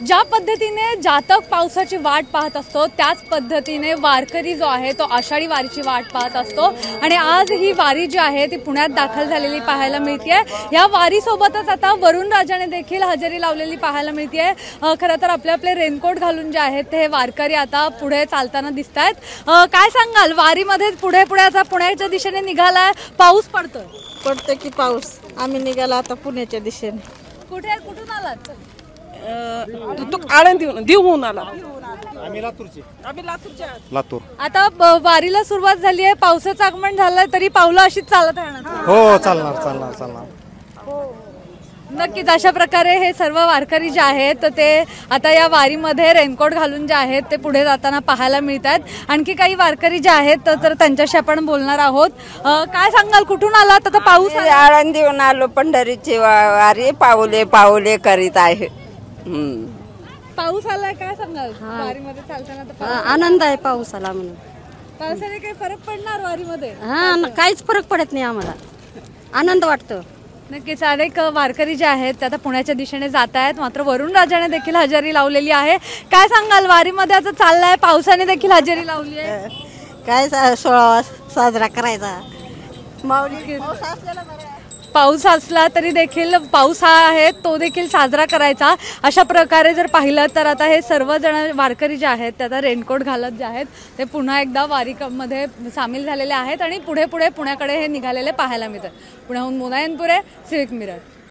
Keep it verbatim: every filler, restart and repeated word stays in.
ज्या पद्धतीने जातक पावसाची वाट पाहत असतो त्याच पद्धतीने वारकरी जो आहे तो आषाढी वारीची वाट पाहत असतो आणि आज ही वारी जी आहे ती पुण्यात दाखल झालेली पाहायला मिळते। या वारीसोबतच आता वरुण राजाने देखील हजेरी लावलेली पाहायला मिळते। खरं तर आपले आपले रेनकोट घालून जे आहेत ते वारकरी आता पुढे चालताना दिसत आहेत। काय सांगाल, वारीमध्ये पुढे पुढे आता पुण्याच्या दिशेने निघालाय, पाऊस पडतोय? पडतो की पाऊस। आम्ही निघाला आता पुण्याच्या दिशेने। कुठे कुठून आलात? तू आळंदी देऊन आला। आम्ही लातूरचे आम्ही लातूरच्या लातूर। आता वारीला सुरुवात झाली आहे, पावसाचं आगमन झालंय, तरी पावलं अशीच चालत राहणार? हो चालणार चालणार चालणार नक्कीच। अशा प्रकारे हे सर्व वारकरी जे आहेत ते आता या वारीमध्ये रेनकोट घालून जे आहेत ते पुढे जाताना पाहायला मिळतात। आणखी काही वारकरी जे आहेत तर त्यांच्याशी आपण बोलणार आहोत। काय सांगाल, कुठून आलात? आता पाऊस आळंदीहून आलो, पंढरीची वारी पाऊले पाऊले करीत आहे। पाऊस आलाय, काय सांगाल वारीमध्ये चालताना? आनंद आहे पाऊस आला म्हणून। पावसाने काही फरक पडणार वारीमध्ये? हा, काहीच फरक पडत नाही आम्हाला, आनंद वाटतो। नक्कीच। अनेक वारकरी जे आहेत ते आता पुण्याच्या दिशेने जात आहेत, मात्र वरुण राजाने देखील हजेरी लावलेली आहे। काय सांगाल, वारीमध्ये आता चाललाय, पावसाने देखील हजेरी लावली आहे, काय सोहळा साजरा करायचा? माऊली पाऊस असला तरी देखील पाऊस हा आहे तो देखील साजरा करायचा। अशा प्रकारे जर पाहिलं तर आता हे सर्वजण वारकरी जे आहेत ते आता रेनकोट घालत जे आहेत ते पुन्हा एकदा वारीमध्ये सामील झालेले आहेत आणि पुढे पुढे पुण्याकडे हे निघालेले पाहायला मिळतात। पुण्याहून मोनायनपुरे, सिविक मिरर।